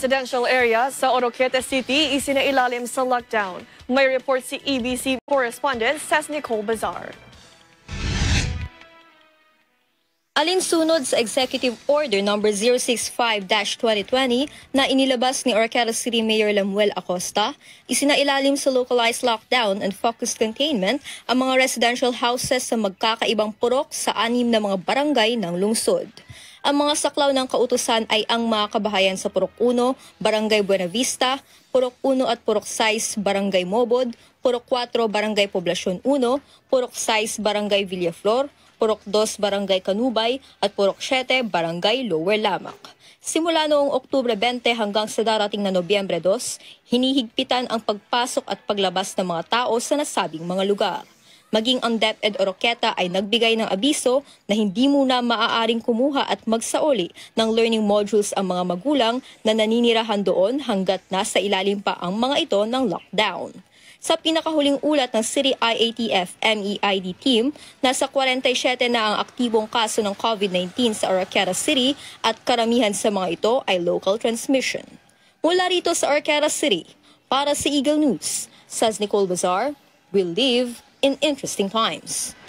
residential area sa Oroquieta City isinailalim sa lockdown. May report si EBC correspondent Nicole Bazar. Alinsunod sa Executive Order No. 065-2020 na inilabas ni Oroquieta City Mayor Lemuel Acosta, isinailalim sa localized lockdown and focused containment ang mga residential houses sa magkakaibang purok sa 6 na mga barangay ng lungsod. Ang mga saklaw ng kautusan ay ang mga kabahayan sa Purok 1, Barangay Buena Vista, Purok 1 at Purok 6, Barangay Mobod, Purok 4, Barangay Poblacion 1, Purok 6, Barangay Villaflor, Purok 2, Barangay Canubay at Purok 7, Barangay Lower Lamak. Simula noong Oktubre 20 hanggang sa darating na Nobyembre 2, hinihigpitan ang pagpasok at paglabas ng mga tao sa nasabing mga lugar. Maging ang DepEd Oroquieta ay nagbigay ng abiso na hindi muna maaaring kumuha at magsaoli ng learning modules ang mga magulang na naninirahan doon hanggat nasa ilalim pa ang mga ito ng lockdown. Sa pinakahuling ulat ng City IATF MEID team, nasa 47 na ang aktibong kaso ng COVID-19 sa Oroquieta City at karamihan sa mga ito ay local transmission. Mula rito sa Oroquieta City, para sa Eagle News, Nicole Bazar, we live in interesting times.